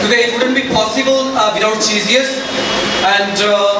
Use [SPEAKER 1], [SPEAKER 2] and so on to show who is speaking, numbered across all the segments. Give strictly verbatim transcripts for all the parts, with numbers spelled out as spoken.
[SPEAKER 1] Today it wouldn't be possible uh, without Cheesiest. And uh,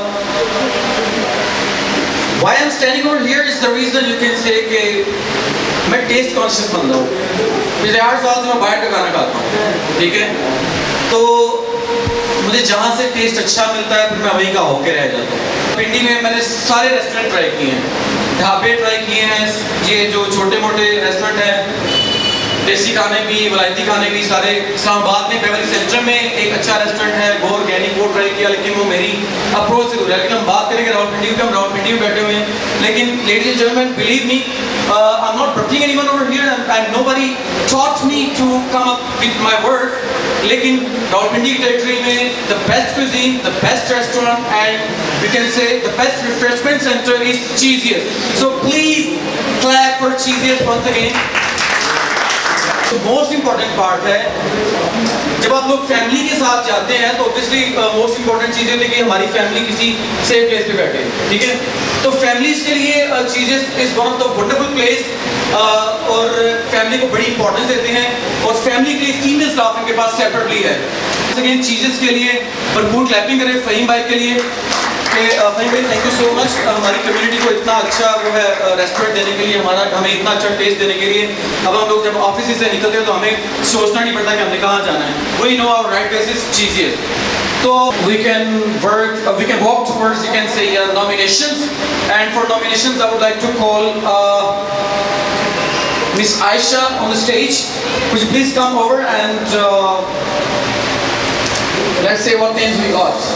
[SPEAKER 1] why I'm standing over here is the reason you can say कि मैं taste conscious बंदा हूँ. पिछले आठ साल से मैं बाहर का खाना खाता हूँ, ठीक है? तो मुझे जहाँ से टेस्ट अच्छा मिलता है फिर मैं वहीं का होके रह जाता हूँ. पिंडी में मैंने सारे रेस्टोरेंट ट्राई किए हैं, ढाबे ट्राई किए हैं, ये जो छोटे मोटे रेस्टोरेंट हैं, देसी खाने भी, वलायती खाने भी सारे. इस्लामाबाद में बेवली सेंटर में एक अच्छा रेस्टोरेंट है, वो ऑर्गेनिक, वो ट्राई किया, लेकिन वो मेरी अप्रोच से दूर है. लेकिन हम बात करेंगे रावलपिंडी की, हम रावलपिंडी में बैठे हुए हैं. लेकिन ladies and gentleman, believe me, I am not bribing anyone over here and nobody taught me to come up with my word. लेकिन रावलपिंडी की टेरिटरी में the best cuisine, the best restaurant and you can say the best refreshment centre is cheesiest. So please clap for cheesiest once again. तो most important part है, जब आप लोग family के साथ जाते हैं तो ऑब्वियसली मोस्ट इम्पॉर्टेंट चीज़ होती है कि हमारी फैमिली किसी सेफ प्लेस पे बैठे, ठीक है? तो फैमिलीज के लिए चीज़ें is one of the wonderful place और फैमिली को बड़ी इंपॉर्टेंस देते हैं. और फैमिली के लिए फीमेल स्टाफ इनके पास सेपरेटली है. अगेन चीज़ें के लिए भरपूर क्लैपिंग करें फहीम भाई के लिए. फहीम भाई, थैंक यू सो मच हमारी कम्युनिटी को इतना अच्छा वो है रेस्टोरेंट देने के लिए, हमारा हमें इतना अच्छा टेस्ट देने के लिए. अब हम लोग जब ऑफिस से निकलते हैं तो हमें सोचना नहीं पड़ता कि हमने कहाँ जाना है. We know our right place is cheesiest. So we can work, uh, we can walk towards, you can say, uh, nominations. And for nominations, I would like to call uh, Miss Aisha on the stage. Could you please come over and uh, let's say what names we got.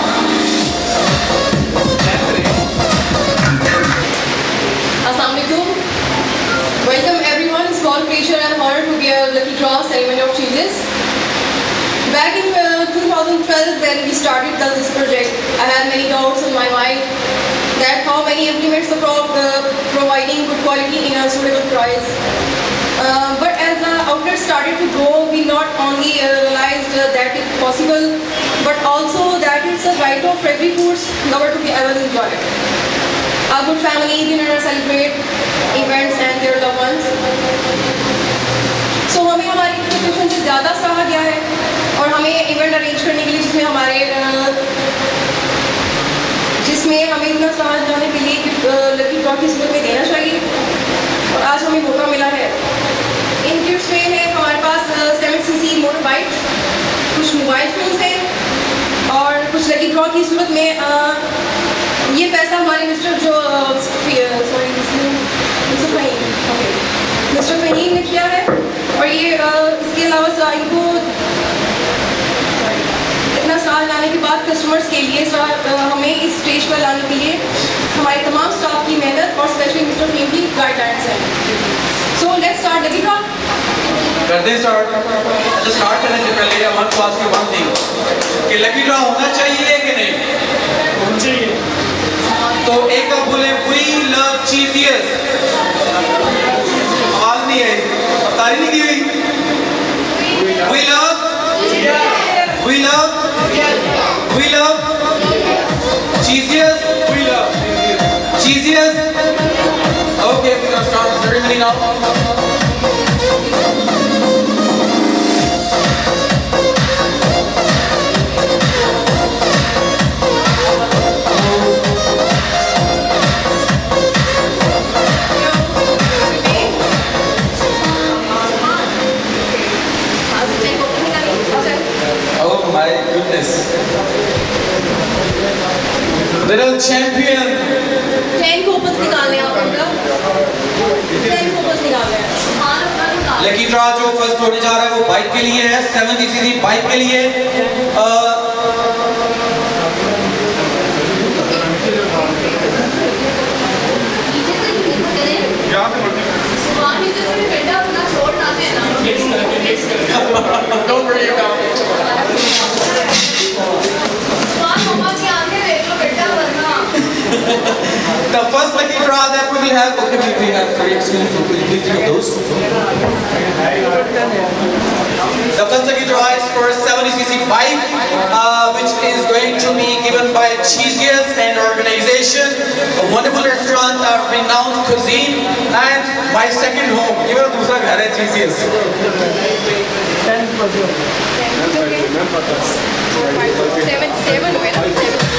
[SPEAKER 2] Assalamualaikum. Welcome everyone. It's called pleasure and honor to be a lucky draw ceremony of cheeses. Back in uh, twenty twelve, when we started the, this project, I had many doubts in my mind that how many implements the pro uh, providing good quality in a suitable price. Uh, but as the outlet started to grow, we not only uh, realized uh, that it's possible, but also that it's a right of every food lover to be able to enjoy it. A good family dinner celebrate events and their loved ones. So हमें हमारी profession से ज़्यादा सराहा गया है और हमें event arrange करने के लिए जिसमें हमारे जिसमें हमें इतना सराहा जाने के लिए लकी ड्रॉ की सूरत में देना चाहिए और आज हमें मौका मिला है. इन गिफ्ट्स में है हमारे पास seven C C motor bike, कुछ मोबाइल फोन्स हैं और कुछ लकी ड्रॉ की सूरत में आ, ये पैसा हमारे मिस्टर जो sorry mister Faheem mister Faheem ने किया है. और ये इसके अलावा इनको इतना साल लाने के बाद कस्टमर्स के लिए हमें इस स्टेज पर लाने के लिए हमारे तमाम स्टाफ की मेहनत और स्पेशली मिस्टर फहीम की गाइडलाइंस हैं. So let's start lucky draw.
[SPEAKER 1] करते हैं स्टार्ट. अच्छा, स्टार्ट करने से पहले हमारे पास की वन थिंग कि लकी ड्रॉ होना चाहिए कि नहीं होना चाहिए. तो एक बार बोले वी लव चीजियस्ट. आवाज नहीं है, तारी नहीं की हुई. We love we love we love cheesiest. We love cheesiest. Okay, we can start the ceremony now. My goodness. Little champion.
[SPEAKER 2] Ten coupons निकालने हैं आप इनका. टेन कूपन्स निकालने हैं.
[SPEAKER 1] लकी ड्रॉ जो फर्स्ट होने जा रहा है वो बाइक के लिए है, सेवन सीसी बाइक के लिए. Don't worry about it. The first lucky draw that we will have. Okay, we, we have three. Excuse me, could you please take those? The first lucky draw is for seventy c c bike, uh, which is going to be given by Cheesiest and organization, a wonderful restaurant, a renowned cuisine, and my second home. ये मेरा दूसरा घर है Cheesiest.
[SPEAKER 2] Seven, seven, wait, seven.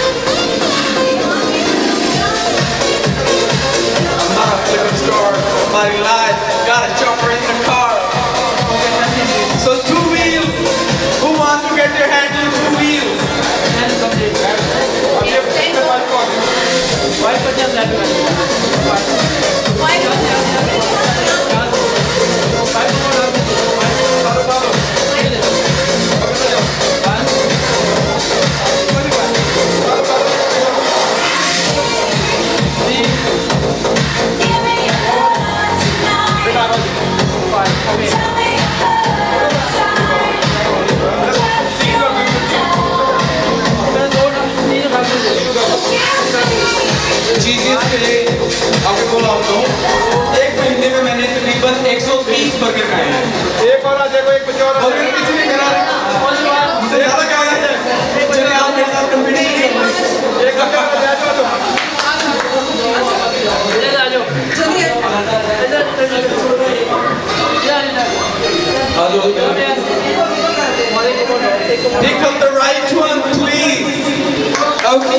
[SPEAKER 1] I'm not a liquor store, somebody lied, got a chopper in the car. So two wheel, who wants to get their hand in two wheel? चीज़ें के लिए आपको बोला हूँ एक महीने में मैंने तकरीबन एक सौ तीस बर्गर खाए हैं।
[SPEAKER 3] एक और आ देखो एक बच्चा और
[SPEAKER 1] बर्गर किसी ने करा मुझे ज़्यादा क्या है चलिए आप मेरे साथ कंपटीशन कर रहे हैं
[SPEAKER 3] एक बच्चा और आ जाओ तुम
[SPEAKER 2] जल्दी
[SPEAKER 1] आ जाओ pick up the right one please okay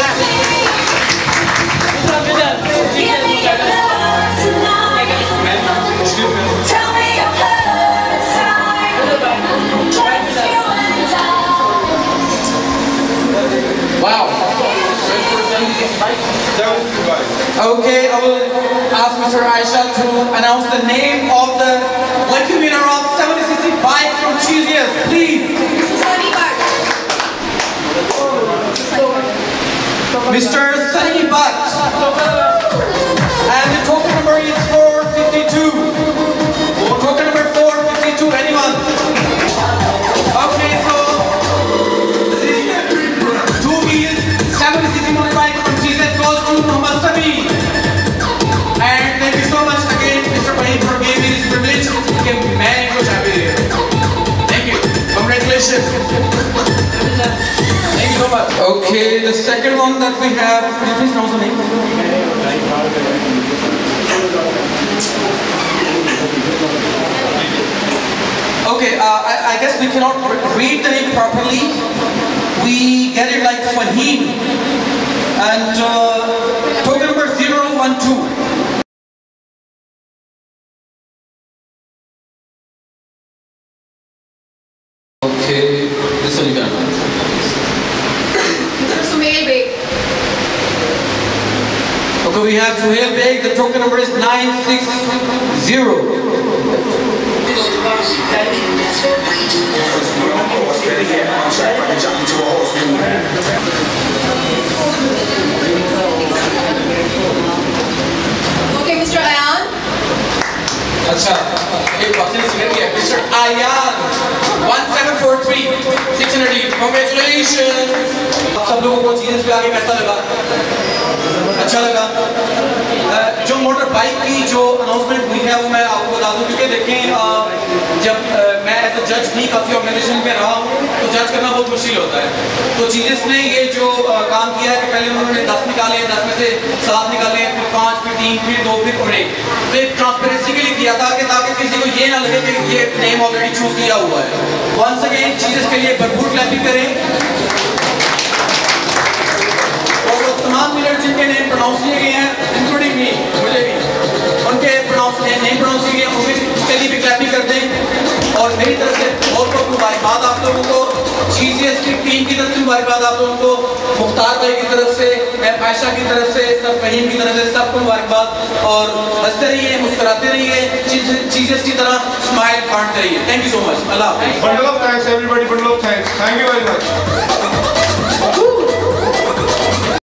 [SPEAKER 4] Tell me your hurt side.
[SPEAKER 1] wow okay I will ask Mister Aisha to announce the name of the lucky winner of seventy c c bike from Cheesiest please
[SPEAKER 2] Sunny Butt.
[SPEAKER 1] Mister Sunny Butt and the token number is four fifty-two. Token number four fifty-two, anyone? Okay, so this is two wheels, seventy c c motorbike from Cheesiest goes to Muhammad Sami. And thank you so much again, Mister Bahim, for giving me this privilege. Thank you. Congratulations. Thank you so much. Okay, the second one that we have, could you please announce the name? Okay, uh, I, I guess we cannot read the name properly. We get it like Fahim. And uh, token number zero one two. Okay, this one you can.
[SPEAKER 2] Suhail Beg.
[SPEAKER 1] Okay, we have Suhail Beg. The token number is nine six zero.
[SPEAKER 2] Okay, Mister Ayan.
[SPEAKER 1] अच्छा, एक बक्से ने select किया. Mister Ayan, one seven four three six hundred. Congratulations. आप सब लोगों को चीज़ पे आगे कैसा लगा? अच्छा लगा. जो मोटर बाइक की जो अनाउंसमेंट हुई है वो मैं आपको बता दूं क्योंकि देखें जब मैं एज अ जज नहीं काफ़ी ऑर्गेनाइजेशन में रहा हूँ तो जज करना बहुत मुश्किल होता है. तो चीज़ ने ये जो काम किया है कि पहले उन्होंने दस निकाले, दस में से सात निकाले, फिर पाँच, फिर तीन, फिर दो, फिर और एक. तो एक ट्रांसपेरेंसी के लिए किया था कि ताकि किसी को ये ना लगे कि ये नेम ऑलरेडी चूज किया हुआ है. वंस अगेन चीज़ के लिए भरपूर क्लैपिंग करें. और वो तमाम मिनट जिनके नेम प्रोनाउंस किए गए हैं इंक्लूडिंग मी, मुझे भी उनके प्रोनाउंस नेम प्रोनाउंस किए गए उनके लिए भी क्लैपिंग कर दें. और मेरी तरफ से बहुत बहुत मुबारकबाद आप लोगों को, चीज़ेस की टीम की तरफ से मुबारकबाद आप लोगों को, मुख्तार भाई की तरफ से, आयशा की तरफ से, सब फहीम की तरफ से सबको मुबारकबाद. और हंसते रहिए, मुस्कुराते रहिए, चीज़ेस की तरह स्माइल बांटते रहिए. Thank you so much. अल्लाह हाफ़िज़.
[SPEAKER 3] Bundle of thanks everybody, bundle of thanks. Thank you very much.